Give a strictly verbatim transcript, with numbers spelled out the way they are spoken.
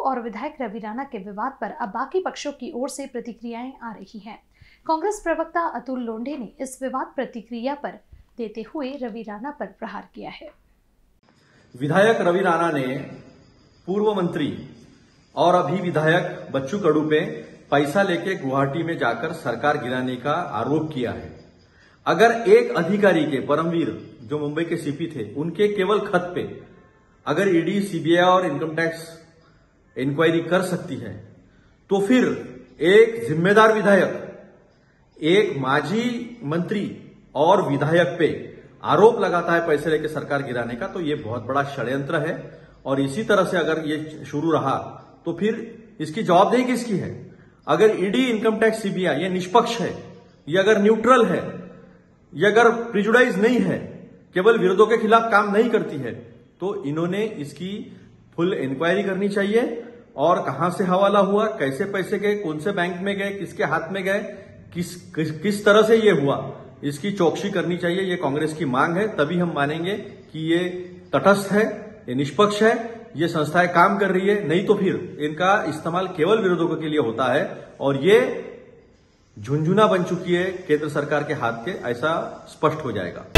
और विधायक रवि राणा के विवाद पर अब बाकी पक्षों की ओर से प्रतिक्रियाएं आ रही हैं। कांग्रेस प्रवक्ता अतुल लोंढे ने इस विवाद प्रतिक्रिया पर देते हुए रवि राणा पर प्रहार किया है। विधायक रवि राणा ने पूर्व मंत्री और अभी विधायक बच्चू कडू पे पैसा लेके गुवाहाटी में जाकर सरकार गिराने का आरोप किया है। अगर एक अधिकारी के परमवीर जो मुंबई के सीपी थे, उनके केवल खत पे अगर ईडी, सीबीआई और इनकम टैक्स इंक्वायरी कर सकती है, तो फिर एक जिम्मेदार विधायक, एक माजी मंत्री और विधायक पे आरोप लगाता है पैसे लेके सरकार गिराने का, तो ये बहुत बड़ा षड्यंत्र है। और इसी तरह से अगर ये शुरू रहा तो फिर इसकी जवाबदेही किसकी है? अगर ईडी, इनकम टैक्स, सीबीआई ये निष्पक्ष है, ये अगर न्यूट्रल है, ये अगर प्रिजुडाइज नहीं है, केवल विरोधों के खिलाफ काम नहीं करती है, तो इन्होंने इसकी फुल इंक्वायरी करनी चाहिए। और कहां से हवाला हुआ, कैसे पैसे गए, कौन से बैंक में गए, किसके हाथ में गए, किस किस, किस तरह से ये हुआ, इसकी चौकसी करनी चाहिए। ये कांग्रेस की मांग है। तभी हम मानेंगे कि ये तटस्थ है, ये निष्पक्ष है, ये संस्थाएं काम कर रही है। नहीं तो फिर इनका इस्तेमाल केवल विरोधकों के लिए होता है और ये झुंझुना बन चुकी है केंद्र सरकार के हाथ के, ऐसा स्पष्ट हो जाएगा।